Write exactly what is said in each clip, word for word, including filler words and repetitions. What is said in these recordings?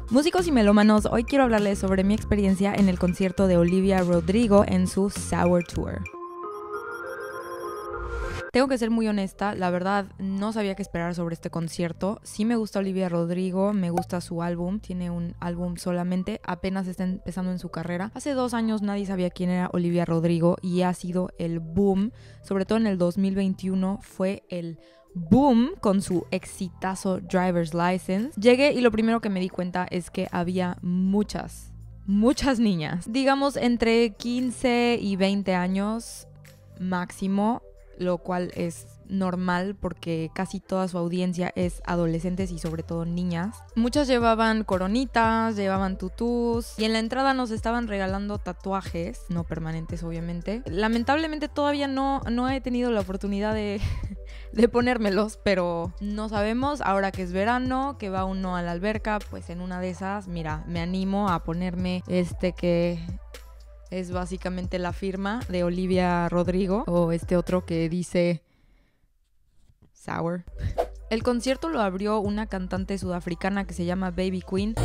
Músicos y melómanos, hoy quiero hablarles sobre mi experiencia en el concierto de Olivia Rodrigo en su Sour Tour. Tengo que ser muy honesta, la verdad no sabía qué esperar sobre este concierto. Sí me gusta Olivia Rodrigo, me gusta su álbum, tiene un álbum solamente, apenas está empezando en su carrera. Hace dos años nadie sabía quién era Olivia Rodrigo y ha sido el boom, sobre todo en el dos mil veintiuno fue el boom con su exitazo Driver's License. Llegué y lo primero que me di cuenta es que había muchas, muchas niñas, digamos entre quince y veinte años máximo, lo cual es normal porque casi toda su audiencia es adolescentes y sobre todo niñas. Muchas llevaban coronitas, llevaban tutús y en la entrada nos estaban regalando tatuajes, no permanentes obviamente. Lamentablemente todavía no, no he tenido la oportunidad de, de ponérmelos, pero no sabemos, ahora que es verano, que va uno a la alberca, pues en una de esas, mira, me animo a ponerme este que es básicamente la firma de Olivia Rodrigo, o este otro que dice Sour. El concierto lo abrió una cantante sudafricana que se llama Baby Queen.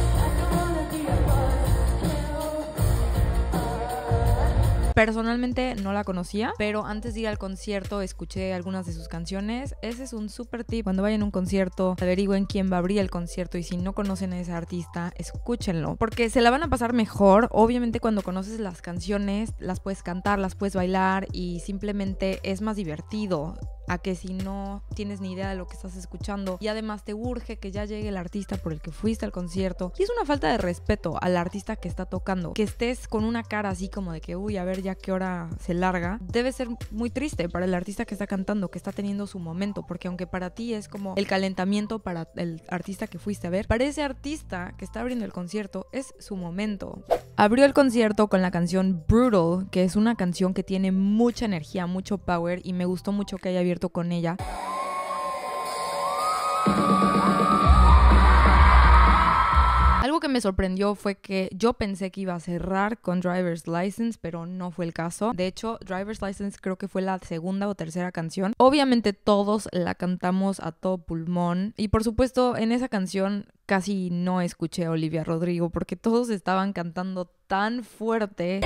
Personalmente no la conocía, pero antes de ir al concierto escuché algunas de sus canciones. Ese es un súper tip. Cuando vayan a un concierto, averigüen quién va a abrir el concierto y si no conocen a ese artista, escúchenlo, porque se la van a pasar mejor. Obviamente cuando conoces las canciones, las puedes cantar, las puedes bailar y simplemente es más divertido a que si no tienes ni idea de lo que estás escuchando y además te urge que ya llegue el artista por el que fuiste al concierto. Y es una falta de respeto al artista que está tocando. Que estés con una cara así como de que, uy, a ver ya qué hora se larga. Debe ser muy triste para el artista que está cantando, que está teniendo su momento, porque aunque para ti es como el calentamiento para el artista que fuiste a ver, para ese artista que está abriendo el concierto es su momento. Abrió el concierto con la canción Brutal, que es una canción que tiene mucha energía, mucho power y me gustó mucho que haya abierto con ella. Algo que me sorprendió fue que yo pensé que iba a cerrar con Driver's License, pero no fue el caso. De hecho, Driver's License creo que fue la segunda o tercera canción. Obviamente todos la cantamos a todo pulmón y por supuesto en esa canción casi no escuché a Olivia Rodrigo porque todos estaban cantando tan fuerte.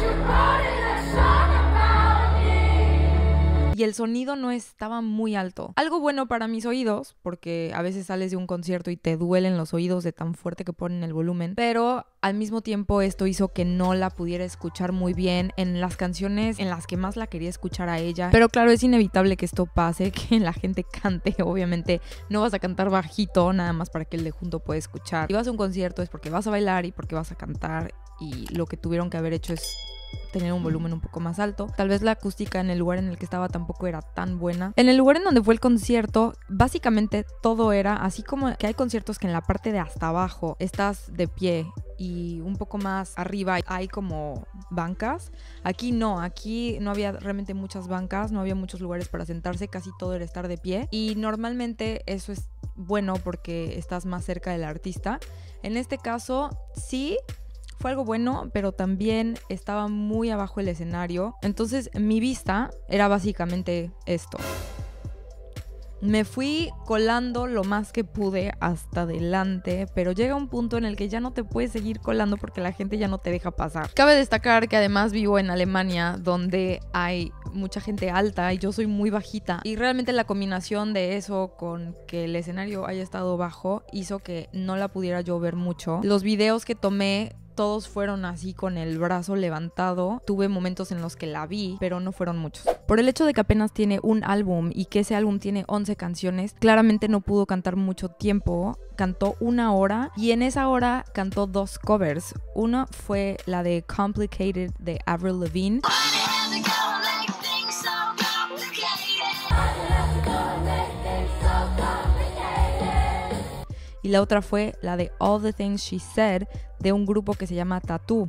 Y el sonido no estaba muy alto. Algo bueno para mis oídos, porque a veces sales de un concierto y te duelen los oídos de tan fuerte que ponen el volumen, pero al mismo tiempo esto hizo que no la pudiera escuchar muy bien en las canciones en las que más la quería escuchar a ella. Pero claro, es inevitable que esto pase, que la gente cante. Obviamente no vas a cantar bajito nada más para que el de junto pueda escuchar. Si vas a un concierto es porque vas a bailar y porque vas a cantar, y lo que tuvieron que haber hecho es tener un volumen un poco más alto. Tal vez la acústica en el lugar en el que estaba tampoco era tan buena. En el lugar en donde fue el concierto, básicamente todo era así, como que hay conciertos que en la parte de hasta abajo estás de pie y un poco más arriba hay como bancas. Aquí no, aquí no había realmente muchas bancas, no había muchos lugares para sentarse, casi todo era estar de pie y normalmente eso es bueno porque estás más cerca del artista. En este caso sí fue algo bueno, pero también estaba muy abajo el escenario. Entonces mi vista era básicamente esto. Me fui colando lo más que pude hasta adelante, pero llega un punto en el que ya no te puedes seguir colando porque la gente ya no te deja pasar. Cabe destacar que además vivo en Alemania, donde hay mucha gente alta y yo soy muy bajita. Y realmente la combinación de eso con que el escenario haya estado bajo hizo que no la pudiera yo ver mucho. Los videos que tomé todos fueron así con el brazo levantado. Tuve momentos en los que la vi, pero no fueron muchos. Por el hecho de que apenas tiene un álbum y que ese álbum tiene once canciones, claramente no pudo cantar mucho tiempo. Cantó una hora y en esa hora cantó dos covers. Una fue la de Complicated de Avril Lavigne. Y la otra fue la de All the Things She Said de un grupo que se llama Tattoo.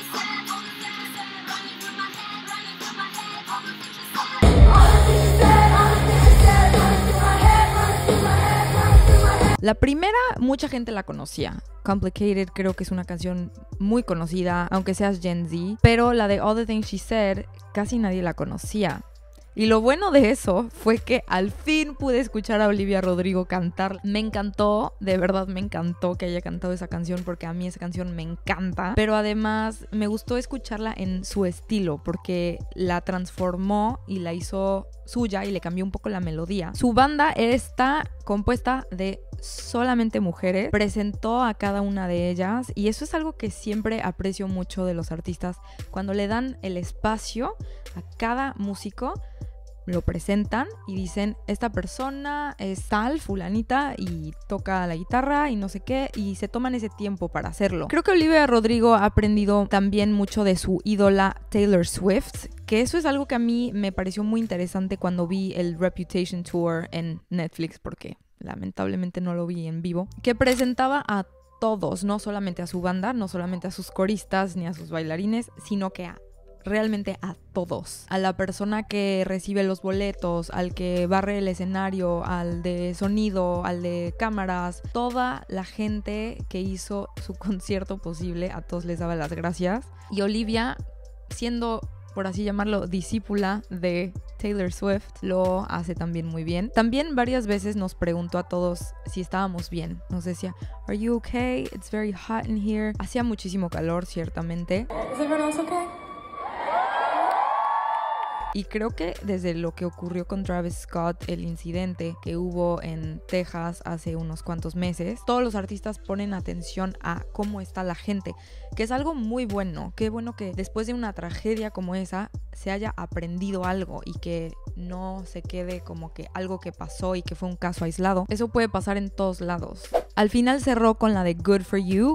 La primera, mucha gente la conocía. Complicated creo que es una canción muy conocida, aunque seas Gen Z. Pero la de All the Things She Said, casi nadie la conocía. Y lo bueno de eso fue que al fin pude escuchar a Olivia Rodrigo cantar. Me encantó, de verdad me encantó que haya cantado esa canción porque a mí esa canción me encanta. Pero además me gustó escucharla en su estilo porque la transformó y la hizo suya y le cambió un poco la melodía. Su banda está compuesta de solamente mujeres, presentó a cada una de ellas y eso es algo que siempre aprecio mucho de los artistas, cuando le dan el espacio a cada músico, lo presentan y dicen, esta persona es tal, fulanita, y toca la guitarra y no sé qué, y se toman ese tiempo para hacerlo. Creo que Olivia Rodrigo ha aprendido también mucho de su ídola Taylor Swift, que eso es algo que a mí me pareció muy interesante cuando vi el Reputation Tour en Netflix, porque lamentablemente no lo vi en vivo, que presentaba a todos, no solamente a su banda, no solamente a sus coristas ni a sus bailarines, sino que a realmente a todos, a la persona que recibe los boletos, al que barre el escenario, al de sonido, al de cámaras, toda la gente que hizo su concierto posible, a todos les daba las gracias. Y Olivia, siendo, por así llamarlo, discípula de Taylor Swift, lo hace también muy bien. También varias veces nos preguntó a todos si estábamos bien. Nos decía, "Are you okay? It's very hot in here." Hacía muchísimo calor, ciertamente. Is everyone else okay? Y creo que desde lo que ocurrió con Travis Scott, el incidente que hubo en Texas hace unos cuantos meses, todos los artistas ponen atención a cómo está la gente, que es algo muy bueno. Qué bueno que después de una tragedia como esa se haya aprendido algo y que no se quede como que algo que pasó y que fue un caso aislado. Eso puede pasar en todos lados. Al final cerró con la de Good For You.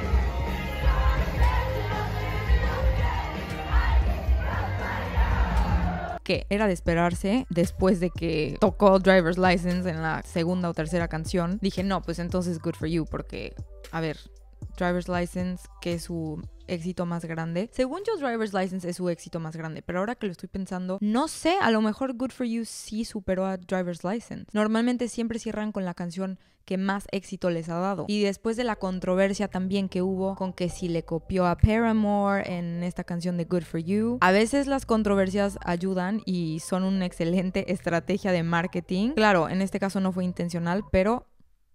Que era de esperarse después de que tocó Driver's License en la segunda o tercera canción. Dije, no, pues entonces Good For You, porque, a ver, Driver's License, que es su éxito más grande. Según yo, Driver's License es su éxito más grande, pero ahora que lo estoy pensando, no sé, a lo mejor Good For You sí superó a Driver's License. Normalmente siempre cierran con la canción que más éxito les ha dado. Y después de la controversia también que hubo con que si le copió a Paramore en esta canción de Good For You, a veces las controversias ayudan y son una excelente estrategia de marketing. Claro, en este caso no fue intencional, pero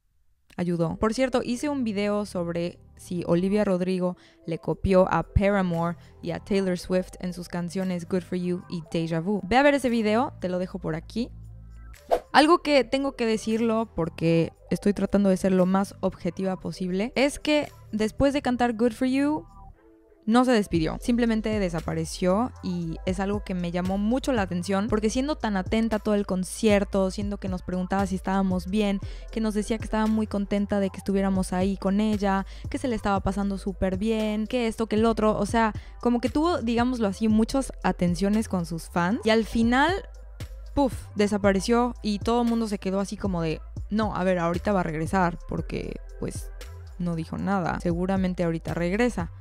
ayudó. Por cierto, hice un video sobre si Olivia Rodrigo le copió a Paramore y a Taylor Swift en sus canciones Good For You y Deja Vu. Ve a ver ese video, te lo dejo por aquí. Algo que tengo que decirlo porque estoy tratando de ser lo más objetiva posible es que después de cantar Good For You no se despidió, simplemente desapareció y es algo que me llamó mucho la atención porque siendo tan atenta a todo el concierto, siendo que nos preguntaba si estábamos bien, que nos decía que estaba muy contenta de que estuviéramos ahí con ella, que se le estaba pasando súper bien, que esto, que el otro, o sea, como que tuvo, digámoslo así, muchas atenciones con sus fans y al final, puf, desapareció y todo el mundo se quedó así como de, no, a ver, ahorita va a regresar porque pues no dijo nada, seguramente ahorita regresa.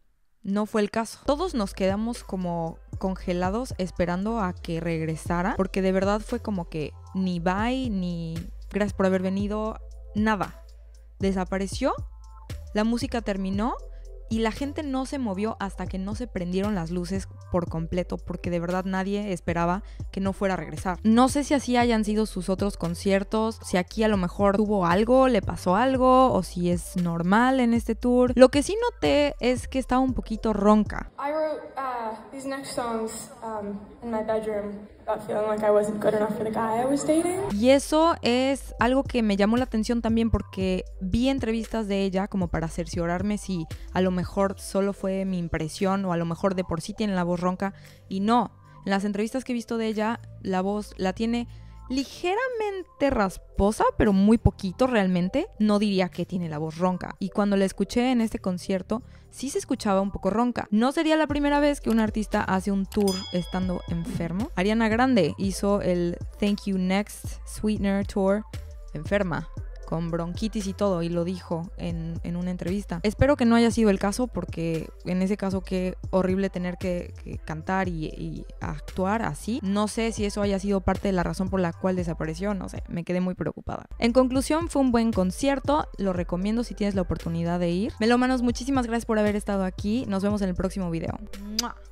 No fue el caso. Todos nos quedamos como congelados esperando a que regresara porque de verdad fue como que ni bye, ni gracias por haber venido, nada. Desapareció, la música terminó y la gente no se movió hasta que no se prendieron las luces por completo porque de verdad nadie esperaba que no fuera a regresar. No sé si así hayan sido sus otros conciertos, si aquí a lo mejor tuvo algo, le pasó algo o si es normal en este tour. Lo que sí noté es que estaba un poquito ronca. I wrote uh, these next songs um, in my bedroom about feeling like I wasn't good enough for the guy I was dating. Y eso es algo que me llamó la atención también porque vi entrevistas de ella como para cerciorarme si a lo mejor solo fue mi impresión o a lo mejor de por sí tiene la voz ronca y no. En las entrevistas que he visto de ella, la voz la tiene ligeramente rasposa, pero muy poquito realmente. No diría que tiene la voz ronca. Y cuando la escuché en este concierto, sí se escuchaba un poco ronca. No sería la primera vez que un artista hace un tour estando enfermo. Ariana Grande hizo el Thank You Next Sweetener Tour enferma, con bronquitis y todo, y lo dijo en, en una entrevista. Espero que no haya sido el caso, porque en ese caso qué horrible tener que, que cantar y, y actuar así. No sé si eso haya sido parte de la razón por la cual desapareció, no sé, me quedé muy preocupada. En conclusión, fue un buen concierto, lo recomiendo si tienes la oportunidad de ir. Melómanos, muchísimas gracias por haber estado aquí, nos vemos en el próximo video. ¡Mua!